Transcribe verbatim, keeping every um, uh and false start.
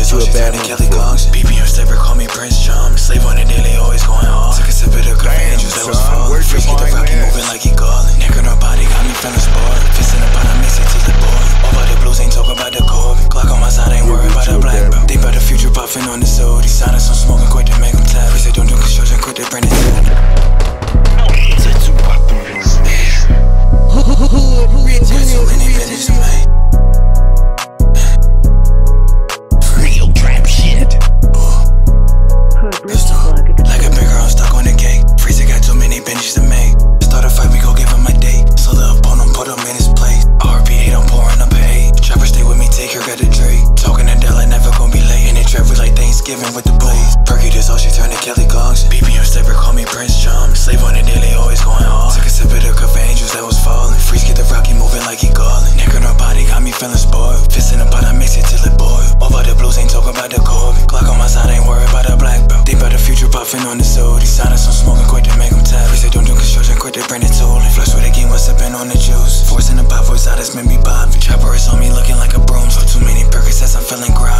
you a bad one. B P M Slither, call me Prince Charm. Slave on the daily, always going hard. Took a sip of the cup, angels that was falling. Freeze get the rocky moving like he calling. Neck on her body, got me feeling spoiled. Fist in the pot, I mix it till it boil. All about the blues, ain't talking about the Corbin. Clock on my side, ain't worried about the black belt. Think about the future, puffing on the soda. Silence, I'm smoking quick to make them tap. Freeza don't do construction, quick to bring it down. Zetsu poppin' got so many bitches to make. Real trap shit. Like a big girl, I'm stuck on the cake. Freeza got too many bitches to make. Start a fight, we go give him a date. Slither up on him, put him in his place. R P eight, I'm pouring up a eight. Chopper stay with me, take her, got a Drake. Talking to Della, never gon' be late. In the trap, we like Thanksgiving with the blaze. Perky, this all she turn to Kelly Clarkson. B P M Slither, call me Prince Charm. Slave on the daily, always going hard. Took a sip of the cup for angels that was falling. Freeze get the rocky moving like he calling. Neck on her body, got me feeling spoiled. Fist in the pot, I mix it till it boil. All about the blues, ain't talking about the Corbin. Clock on my side, ain't worried about the black belt. Think about the future, puffing on the soda. Silence, I'm smoking quick to make them tap. Freeza don't do construction, quick to bring it tooling. Flush with the game, what's sipping on the juice. Force in the pot, voice out, it's made me pop. Chopper is on me looking like a broom. So too many Percocets, I'm feeling grimy.